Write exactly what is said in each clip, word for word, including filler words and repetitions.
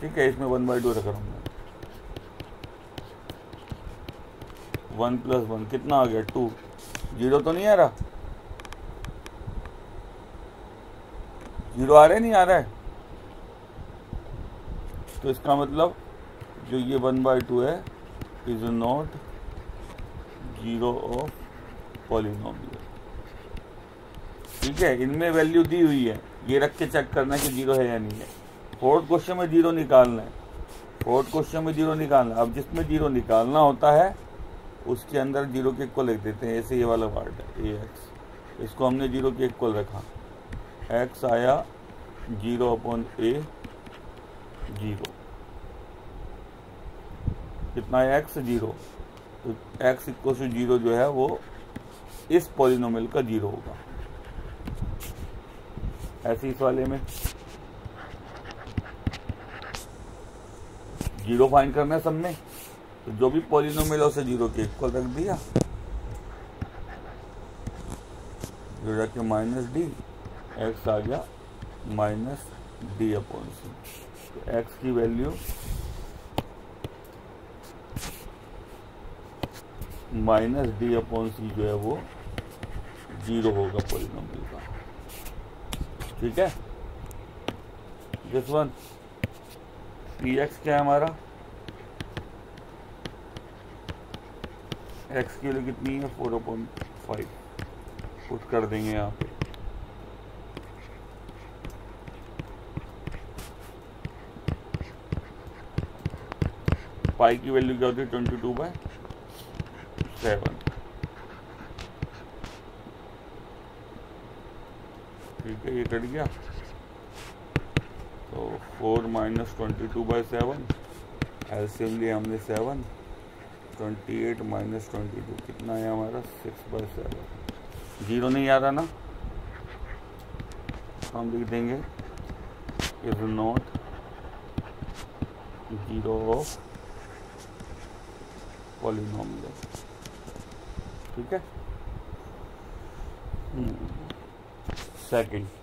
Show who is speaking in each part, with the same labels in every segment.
Speaker 1: ठीक है, इसमें वन बाई टू रख रहा हूँ मैं। वन प्लस वन कितना आ गया, टू। जीरो तो नहीं आ रहा, जीरो आ रहा है नहीं आ रहा है, तो इसका मतलब जो ये वन बाई टू है is not zero of polynomial. ठीक है, इनमें वैल्यू दी हुई है, ये रख के चेक करना है कि जीरो है या नहीं है। फोर्थ क्वेश्चन में जीरो निकालना है, फोर्थ क्वेश्चन में जीरो निकालना है। अब जिसमें जीरो निकालना होता है उसके अंदर जीरो के इक्वल लिख देते हैं, ऐसे ये वाला पार्ट है ए एक्स, इसको हमने जीरो के इक्वल रखा, एक्स आया जीरो अपॉन ए जीरो, कितना है एक्स जीरो, तो एक्स इक्वल टू जीरो जो है वो इस पॉलिनोमियल का जीरो होगा। ऐसे इस वाले में जीरो फाइंड करना है सब में, तो जो भी पॉलिनोमियल है उसे जीरो के इक्वल रख दिया, जो रख के माइनस डी, एक्स आ गया माइनस डी अपॉन सी। तो एक्स की value minus d upon c जो है वो जीरो होगा पॉलिनोमियल का। ठीक है, दिस वन पी एक्स क्या है हमारा, एक्स की वैल्यू कितनी है, फोर अपॉन फाइव, पुट कर देंगे यहाँ पे। पाई की वैल्यू क्या होती है, ट्वेंटी टू बाय सेवन। ठीक है, ये कट गया, तो four minus twenty two by seven, LCM लिया हमने seven, twenty eight minus twenty two कितना है हमारा, सिक्स बाई सेवन। जीरो नहीं आ रहा ना, हम लिख देंगे is not zero of polynomial. ठीक है, सेकंड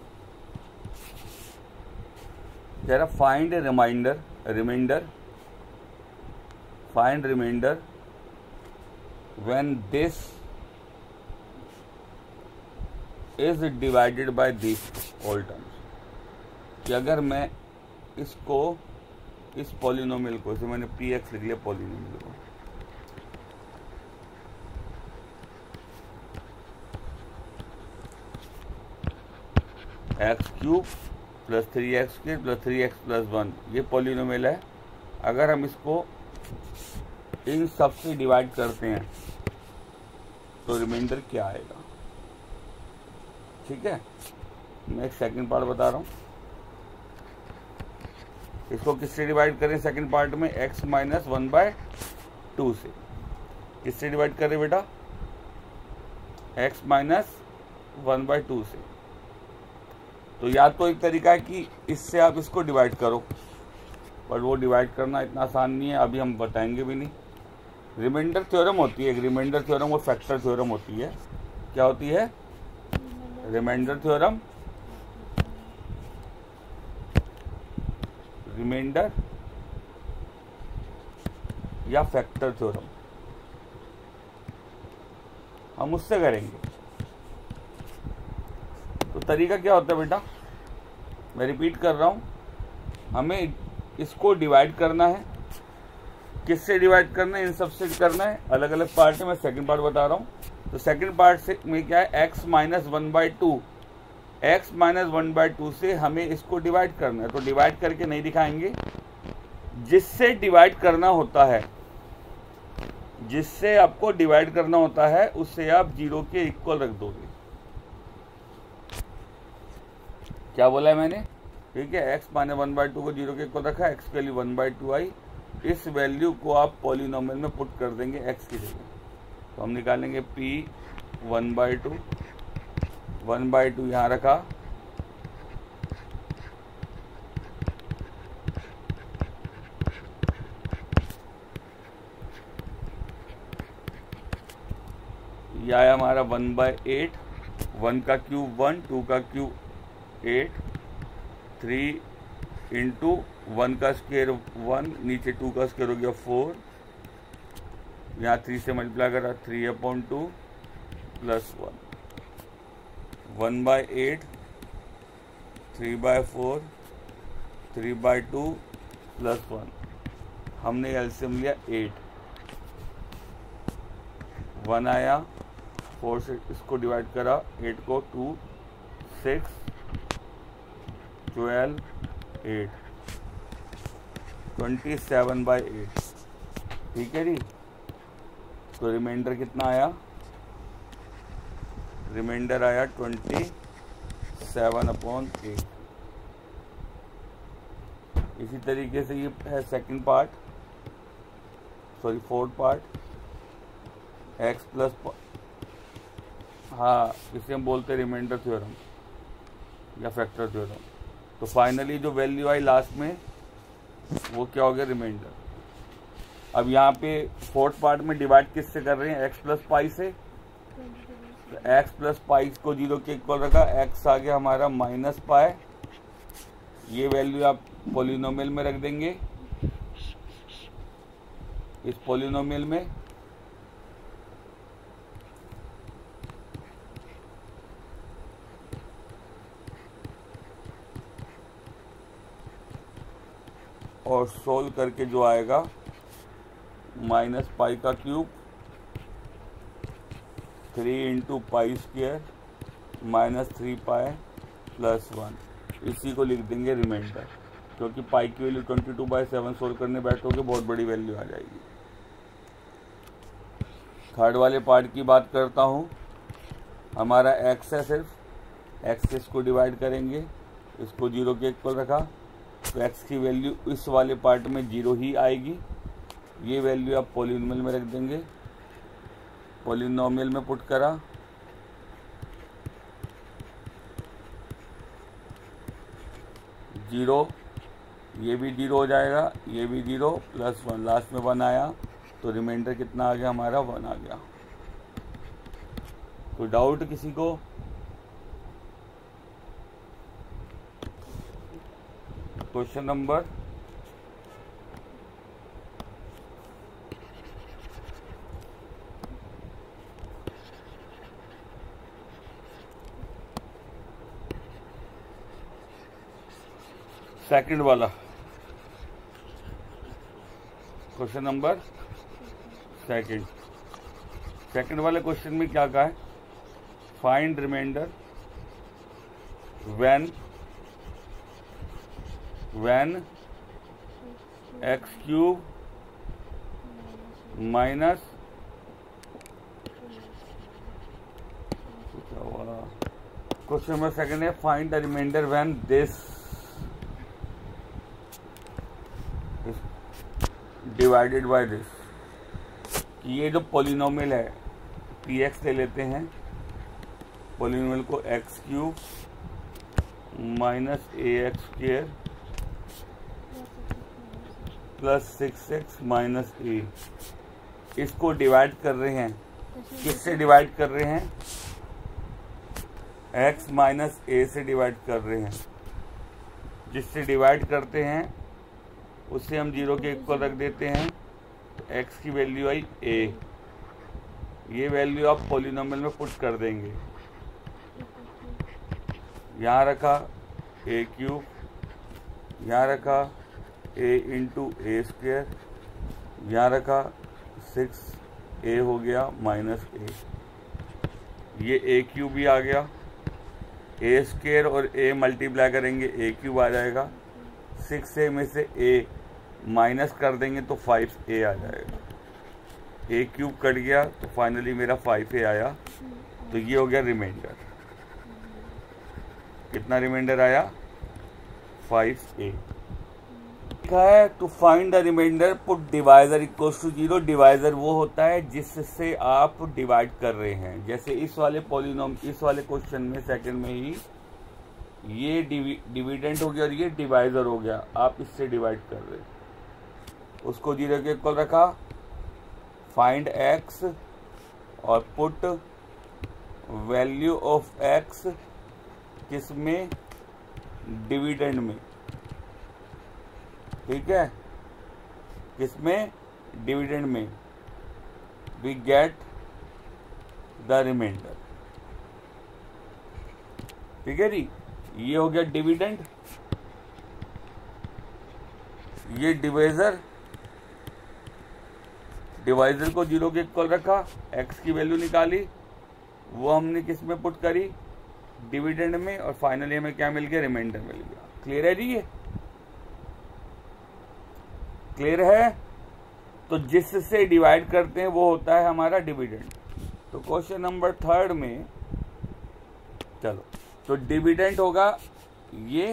Speaker 1: जरा find a remainder remainder find remainder when this is divided by this all terms. कि अगर मैं इसको इस पॉलिनोमियल को, इसे मैंने पी एक्स लिख लिया पॉलिनोमियल को, x cube plus three x cube plus three x plus one, ये पॉलिनोमियल है। अगर हम इसको इन सब से डिवाइड करते हैं तो रिमाइंडर क्या आएगा। ठीक है, मैं एक सेकंड पार्ट बता रहा हूँ, इसको किससे डिवाइड करें सेकंड पार्ट में, x minus one by two से। किससे डिवाइड करें बेटा, x minus one by two से। तो या तो एक तरीका है कि इससे आप इसको डिवाइड करो, पर वो डिवाइड करना इतना आसान नहीं है, अभी हम बताएंगे भी नहीं। रिमाइंडर थ्योरम होती है, एक रिमाइंडर थ्योरम और फैक्टर थ्योरम होती है। क्या होती है, रिमाइंडर थ्योरम, रिमाइंडर या फैक्टर थ्योरम, हम उससे करेंगे। तो तरीका क्या होता है बेटा, मैं रिपीट कर रहा हूं, हमें इसको डिवाइड करना है। किससे डिवाइड करना है, इन सबसे करना है। अलग अलग पार्ट है, मैं सेकंड पार्ट बता रहा हूं। तो सेकंड पार्ट से में क्या है, x minus one by two, x minus one by two से हमें इसको डिवाइड करना है। तो डिवाइड करके नहीं दिखाएंगे, जिससे डिवाइड करना होता है, जिससे आपको डिवाइड करना होता है उससे आप जीरो के इक्वल रख दोगे। क्या बोला है मैंने, ठीक है, x minus one by two को जीरो के इक्वल रखा, x के लिए वन बाई टू आई। इस वैल्यू को आप पॉलिनोमियल में पुट कर देंगे x की जगह। तो हम निकालेंगे p one by two, one by two यहाँ रखा, यह आया हमारा वन बाई एट, वन का क्यूब वन, टू का cube eight, three into one का स्क्वायर वन, नीचे टू का स्क्वायर हो गया फोर, यहाँ थ्री से मल्टीप्लाई करा three upon two plus one, one by eight, three by four, three by two plus one, हमने एलसीएम लिया एट, वन आया, फोर से इसको डिवाइड करा, एट को two, six, twelve, eight, twenty seven by eight. ठीक है जी, तो रिमाइंडर कितना आया, रिमाइंडर आया ट्वेंटी सेवन अपॉन एट। इसी तरीके से ये है second part, sorry fourth part, x plus, हाँ इसे हम बोलते हैं रिमाइंडर थ्योरम या फैक्टर थ्योरम। तो फाइनली जो वैल्यू आई लास्ट में वो क्या हो गया, रिमाइंडर। अब यहाँ पे फोर्थ पार्ट में डिवाइड किससे कर रहे हैं, एक्स प्लस पाई से, तो एक्स प्लस पाई को जीरो के इक्वल रखा, एक्स आ गया हमारा माइनस पाई, ये वैल्यू आप पॉलिनोमियल में रख देंगे, इस पॉलिनोमियल में, और सोल्व करके जो आएगा माइनस पाई का cube, three into pi square minus three pi plus one, इसी को लिख देंगे रिमाइंडर, क्योंकि पाई की value twenty two by seven solve करने बैठोगे बहुत बड़ी वैल्यू आ जाएगी। थर्ड वाले पार्ट की बात करता हूँ, हमारा एक्स है सिर्फ, एक्स से इसको डिवाइड करेंगे, इसको जीरो के इक्वल रखा, तो एक्स की वैल्यू इस वाले पार्ट में जीरो ही आएगी, ये वैल्यू आप पॉलिनोमियल में रख देंगे, पॉलिनोमियल में पुट करा, जीरो, ये भी जीरो हो जाएगा, ये भी जीरो, प्लस वन, लास्ट में वन आया, तो रिमाइंडर कितना आ गया हमारा, वन आ गया। कोई डाउट किसी को? क्वेश्चन नंबर सेकंड वाला, क्वेश्चन नंबर सेकंड, सेकंड वाले क्वेश्चन में क्या कहा है, find remainder when when x cube minus, question number second है find the remainder when this divided by this. ये जो पॉलिनोमियल है पी एक्स ले लेते हैं, पॉलिनोमियल को x cube minus a x square plus six x minus a, इसको divide कर रहे हैं, किससे डिवाइड कर रहे हैं, x माइनस ए से डिवाइड कर रहे हैं, जिससे डिवाइड करते हैं उससे हम जीरो के इक्वल रख देते हैं, तो x की वैल्यू आई a, ये वैल्यू आप पॉलिनोमियल में पुट कर देंगे, यहाँ रखा a क्यूब, यहाँ रखा a इंटू ए स्क्वायर, यहाँ रखा सिक्स a हो गया माइनस a, ये a क्यूब भी आ गया, a स्क्वायर और a मल्टीप्लाई करेंगे a क्यूब आ जाएगा, सिक्स ए में से a माइनस कर देंगे तो फाइव ए आ जाएगा, a क्यूब कट गया तो फाइनली मेरा फाइव ए आया, तो ये हो गया रिमाइंडर। कितना रिमाइंडर आया, फाइव ए। लिखा है to find the remainder put divisor equals to zero. Divisor वो होता है जिससे आप डिवाइड कर रहे हैं, जैसे इस वाले पॉलिनोम इस वाले क्वेश्चन में सेकंड में ही ये डिविडेंड हो गया और ये डिवाइजर हो गया, आप इससे डिवाइड कर रहे हैं, उसको जीरो के इक्वल रखा, फाइंड एक्स और पुट वैल्यू ऑफ एक्स किसमें, डिविडेंड में, ठीक है, किसमें, डिविडेंड में, वी गेट द रिमाइंडर। ठीक है जी, ये हो गया डिविडेंड, ये डिवाइजर, डिवाइजर को जीरो के इक्वल रखा, एक्स की वैल्यू निकाली, वो हमने किस में पुट करी, डिविडेंड में, और फाइनली हमें क्या मिल गया, रिमाइंडर मिल गया। क्लियर है जी, ये क्लियर है। तो जिससे डिवाइड करते हैं वो होता है हमारा डिविडेंड। तो क्वेश्चन नंबर थर्ड में, चलो, तो डिविडेंड होगा ये,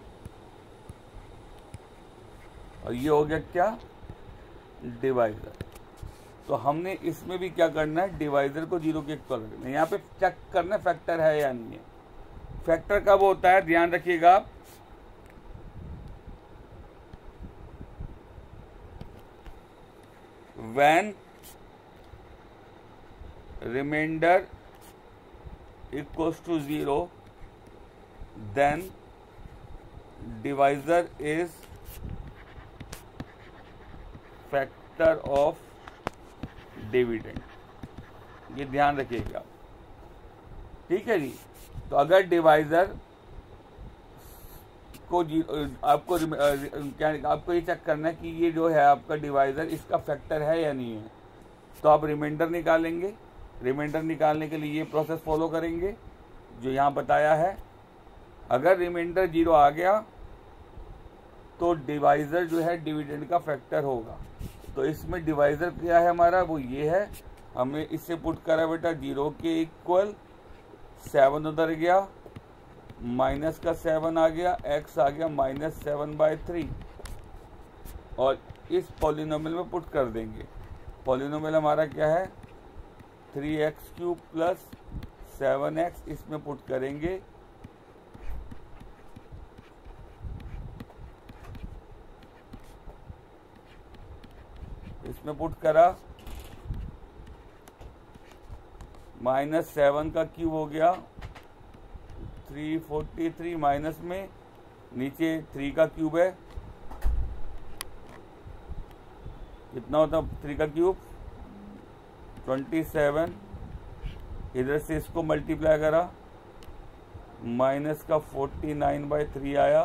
Speaker 1: और ये हो गया क्या, डिवाइजर। तो हमने इसमें भी क्या करना है, डिवाइजर को जीरो के इक्वल रखना है। यहाँ पे चेक करना फैक्टर है या नहीं है। फैक्टर कब होता है, ध्यान रखिएगा आप, when remainder equals to zero, then divisor is factor of dividend। ये ध्यान रखिएगा, ठीक है जी। तो अगर डिवाइजर को आपको क्या आपको ये चेक करना है कि ये जो है आपका डिवाइजर, इसका फैक्टर है या नहीं है, तो आप रिमाइंडर निकालेंगे। रिमाइंडर निकालने के लिए ये प्रोसेस फॉलो करेंगे जो यहाँ बताया है। अगर रिमाइंडर जीरो आ गया तो डिवाइजर जो है डिविडेंड का फैक्टर होगा। तो इसमें डिवाइजर क्या है हमारा, वो ये है, हमें इससे पुट करा बेटा जीरो के इक्वल, सेवन उधर गया, माइनस का सेवन आ गया, एक्स आ गया माइनस सेवन बाई थ्री, और इस पॉलिनोमियल में पुट कर देंगे। पॉलिनोमियल हमारा क्या है, three x cube plus seven x, इसमें पुट करेंगे। इसमें पुट करा, माइनस सेवन का क्यूब हो गया थ्री फोर्टी थ्री, माइनस में नीचे थ्री का क्यूब है, कितना होता है थ्री का क्यूब, ट्वेंटी सेवन। इधर से इसको मल्टीप्लाई करा, माइनस का फोर्टी नाइन बाई थ्री आया,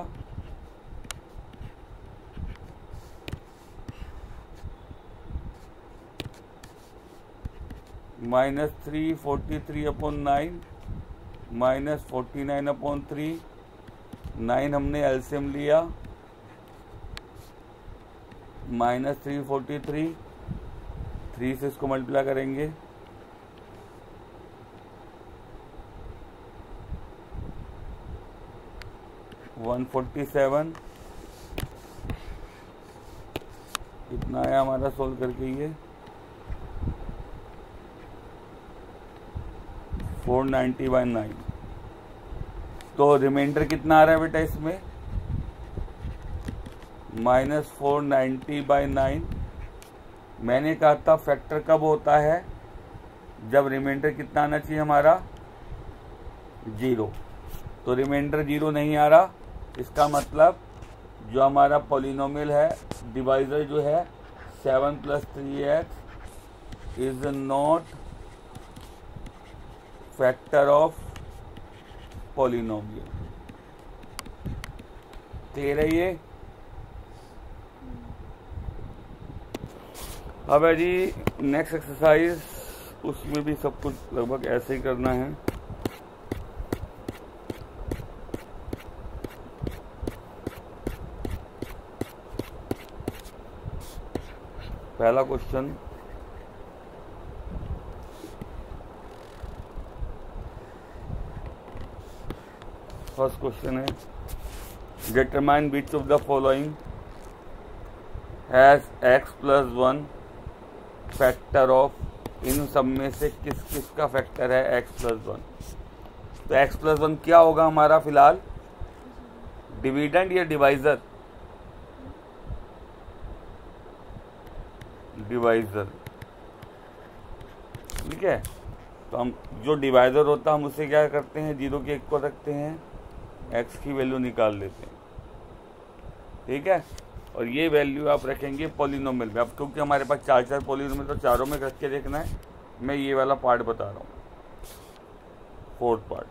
Speaker 1: minus three forty three upon nine, minus forty nine upon three, nine हमने एलसीएम लिया, minus three forty three, three से इसको मल्टीप्लाई करेंगे, वन फोर्टी सेवन, कितना आया हमारा सोल्व करके, ये फोर नाइन्टी बाई नाइन। तो रिमाइंडर कितना आ रहा है बेटा इसमें, minus four ninety by nine. मैंने कहा था फैक्टर कब होता है, जब रिमाइंडर कितना आना चाहिए हमारा, जीरो। तो रिमाइंडर जीरो नहीं आ रहा, इसका मतलब जो हमारा पॉलिनोमियल है, डिवाइजर जो है seven plus three x is not factor of polynomial. Clear है ये। अब है जी नेक्स्ट एक्सरसाइज, उसमें भी सब कुछ लगभग ऐसे ही करना है। पहला क्वेश्चन, फर्स्ट क्वेश्चन है, determine which of the following has x plus one factor of, इन सब में से किस किस का फैक्टर है एक्स प्लस वन। तो एक्स प्लस वन क्या होगा हमारा फिलहाल, डिविडेंड या डिवाइजर, डिवाइजर, ठीक है। तो हम जो डिवाइजर होता है हम उसे क्या करते हैं, जीरो के इक्वल रखते हैं, एक्स की वैल्यू निकाल लेते हैं, ठीक है। और ये वैल्यू आप रखेंगे पॉलिनोमियल में। अब क्योंकि हमारे पास चार चार पॉलिनोमियल, तो चारों में रख के देखना है। मैं ये वाला पार्ट बता रहा हूँ, फोर्थ पार्ट।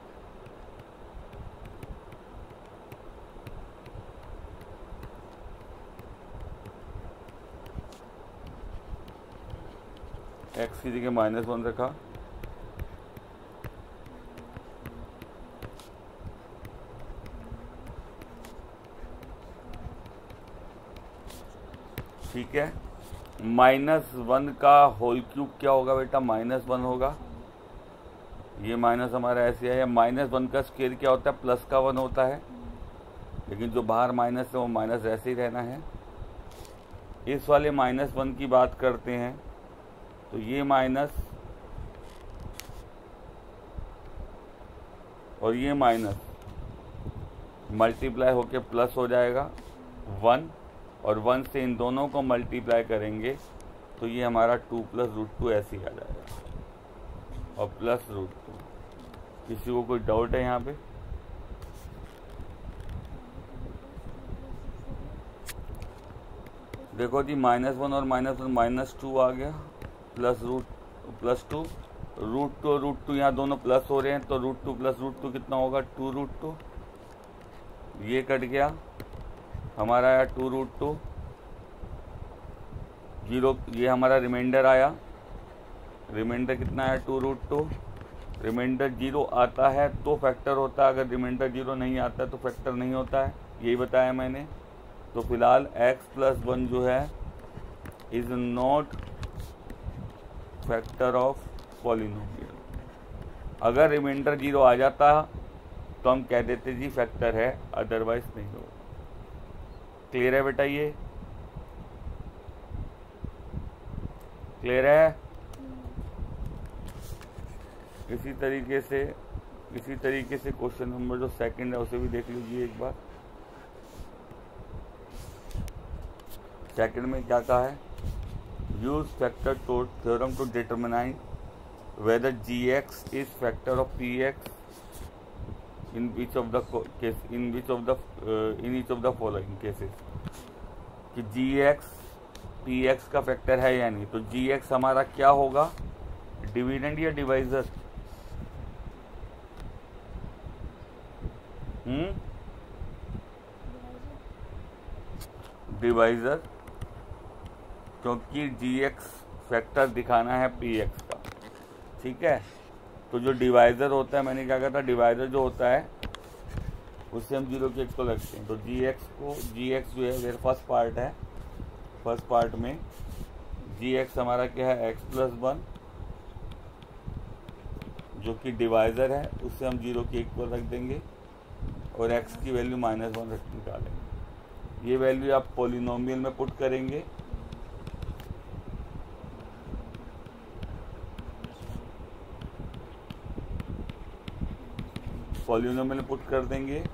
Speaker 1: एक्स की जगह माइनस वन रखा, ठीक है। माइनस वन का होल क्यूब क्या होगा बेटा? माइनस वन होगा। ये माइनस हमारा ऐसे है। माइनस वन का स्क्वायर क्या होता है? प्लस का वन होता है, लेकिन जो बाहर माइनस है वो माइनस ऐसे ही रहना है। इस वाले माइनस वन की बात करते हैं तो ये माइनस और ये माइनस मल्टीप्लाई होके प्लस हो जाएगा वन, और वन से इन दोनों को मल्टीप्लाई करेंगे तो ये हमारा टू प्लस रूट टू ऐसे ही आ जाएगा, और प्लस रूट टू। किसी को कोई डाउट है यहाँ पे? देखो जी, माइनस वन और माइनस वन माइनस टू आ गया, plus root plus two, root two root two यहाँ दोनों प्लस हो रहे हैं, तो root two plus root two कितना होगा? Two root two. ये कट गया, हमारा आया टू रूट टू, जीरो, ये हमारा रिमाइंडर आया। रिमाइंडर कितना है? Two root two. Remainder zero आता है तो फैक्टर होता है, अगर रिमाइंडर जीरो नहीं आता तो फैक्टर नहीं होता है, यही बताया मैंने। तो फिलहाल x प्लस वन जो है is not factor of polynomial. अगर रिमाइंडर जीरो आ जाता तो हम कह देते जी फैक्टर है, अदरवाइज नहीं होगा। क्लियर है बेटा? ये क्लियर है? इसी तरीके से इसी तरीके से क्वेश्चन नंबर जो सेकंड है उसे भी देख लीजिए एक बार। सेकंड में क्या कहा है? Use factor theorem to determine whether g x is factor of p x in which of the case in which of the in each of the following cases. कि जी एक्स पी एक्स का factor है या नहीं। तो जी x हमारा क्या होगा? Dividend या डिवाइजर? हम्म डिवाइजर, क्योंकि जी एक्स फैक्टर दिखाना है पी एक्स का, ठीक है। तो जो डिवाइजर होता है, मैंने क्या कहा था, डिवाइजर जो होता है उससे हम जीरो के एक को रखते हैं। तो जी एक्स को जी एक्स जो है मेरे फर्स्ट पार्ट है, फर्स्ट पार्ट में जी एक्स हमारा क्या है? एक्स प्लस वन, जो कि डिवाइजर है, उससे हम जीरो के एक को रख देंगे और एक्स की वैल्यू माइनस वन रख निकालेंगे। ये वैल्यू आप पॉलिनोमियल में पुट करेंगे। पॉलिनोमियल में पुट कर देंगे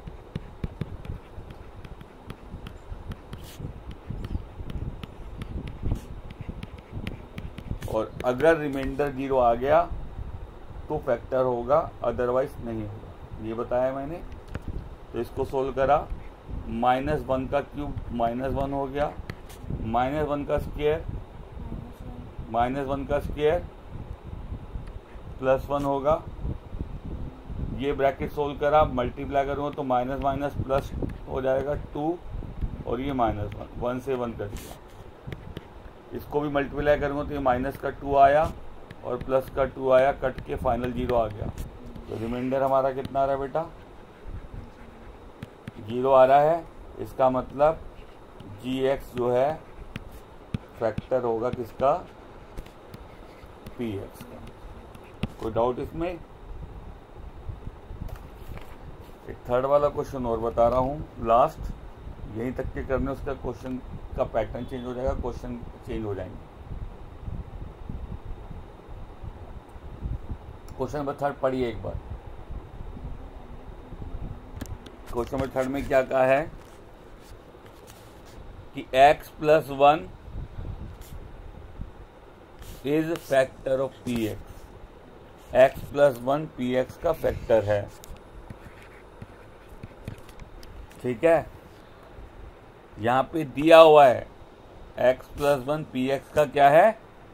Speaker 1: और अगर रिमाइंडर जीरो आ गया तो फैक्टर होगा, अदरवाइज नहीं होगा, ये बताया मैंने। तो इसको सोल्व करा, माइनस वन का क्यूब माइनस वन हो गया, माइनस वन का स्क्वायर माइनस वन का स्क्वायर प्लस वन होगा। ये ब्रैकेट सोल्व करा, मल्टीप्लाई करूँगा तो माइनस माइनस प्लस हो जाएगा टू, और ये माइनस वन, वन से वन कट गया। इसको भी मल्टीप्लाई करूँगा तो ये माइनस का टू आया और प्लस का टू आया, कट के फाइनल जीरो आ गया। तो रिमाइंडर हमारा कितना आ रहा है बेटा? जीरो आ रहा है। इसका मतलब जी एक्स जो है फैक्टर होगा किसका? पी एक्स का। कोई डाउट इसमें? एक थर्ड वाला क्वेश्चन और बता रहा हूँ, लास्ट, यहीं तक के करने उसका क्वेश्चन का पैटर्न चेंज हो जाएगा, क्वेश्चन चेंज हो जाएंगे। क्वेश्चन नंबर थर्ड पढ़िए एक बार। क्वेश्चन नंबर थर्ड में क्या कहा है कि x plus one is factor of p x. X plus one p x का फैक्टर है, ठीक है। यहाँ पे दिया हुआ है x plus one, p x का क्या है,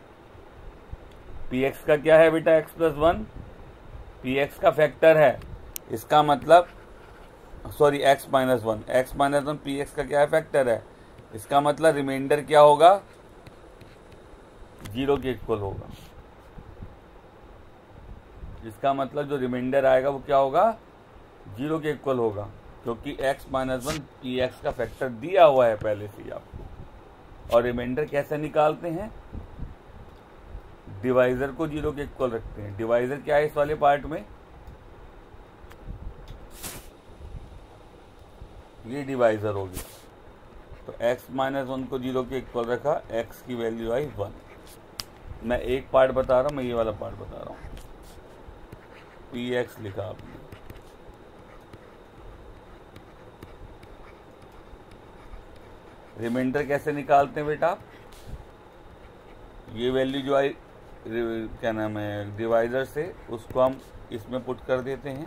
Speaker 1: पी एक्स का क्या है बेटा, x plus one, p x का फैक्टर है। इसका मतलब sorry x minus one, x minus one p x का क्या है, फैक्टर है। इसका मतलब रिमाइंडर क्या होगा, जीरो के इक्वल होगा। इसका मतलब जो रिमाइंडर आएगा वो क्या होगा, जीरो के इक्वल होगा, क्योंकि x minus one p x का फैक्टर दिया हुआ है पहले से ही आपको। और रिमाइंडर कैसे निकालते हैं, डिवाइजर को जीरो के इक्वल रखते हैं। डिवाइजर क्या है इस वाले पार्ट में, ये डिवाइजर होगी। तो x माइनस वन को जीरो के इक्वल रखा, x की वैल्यू आई वन। मैं एक पार्ट बता रहा हूँ, मैं ये वाला पार्ट बता रहा हूँ। पी एक्स लिखा आपने, रिमाइंडर कैसे निकालते हैं बेटा आप, ये वैल्यू जो आई क्या नाम है डिवाइजर से, उसको हम इसमें पुट कर देते हैं।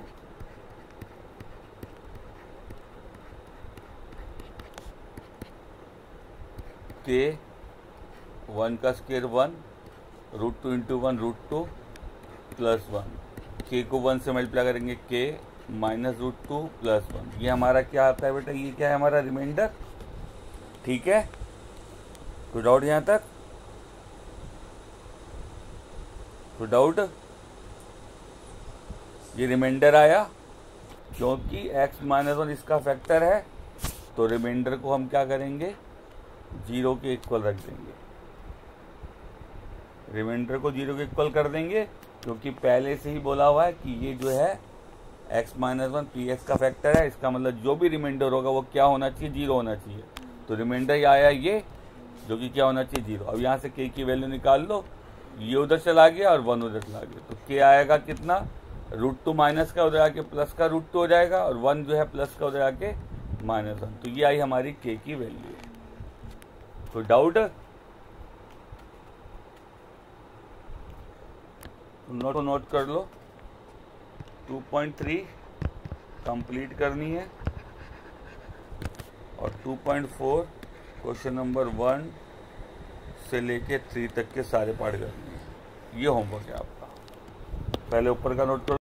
Speaker 1: के वन का square one, root two into one root two plus one, k को वन से मल्टीप्लाई करेंगे k minus root two plus one. ये हमारा क्या आता है बेटा, ये क्या है हमारा रिमाइंडर। ठीक है, कोई डाउट यहाँ तक, कोई डाउट। ये रिमाइंडर आया क्योंकि x माइनस वन इसका फैक्टर है, तो रिमाइंडर को हम क्या करेंगे, जीरो के इक्वल रख देंगे। रिमाइंडर को जीरो के इक्वल कर देंगे क्योंकि पहले से ही बोला हुआ है कि ये जो है x minus one p x का फैक्टर है। इसका मतलब जो भी रिमाइंडर होगा वो क्या होना चाहिए, जीरो होना चाहिए। तो रिमाइंडर आया ये, जो कि क्या होना चाहिए, जीरो। अब यहाँ से k की वैल्यू निकाल लो, ये उधर चला गया और वन उधर चला गया, तो k आएगा कितना, रूट टू माइनस का उधर आके प्लस का रूट टू हो जाएगा, और वन जो है प्लस का उधर आके माइनस वन। तो ये आई हमारी k की वैल्यू। कोई डाउट, नोट नोट कर लो। टू पॉइंट थ्री कंप्लीट करनी है और two point four question number one से लेके थ्री तक के सारे पार्ट करने हैं। ये होमवर्क है आपका, पहले ऊपर का नोट करो।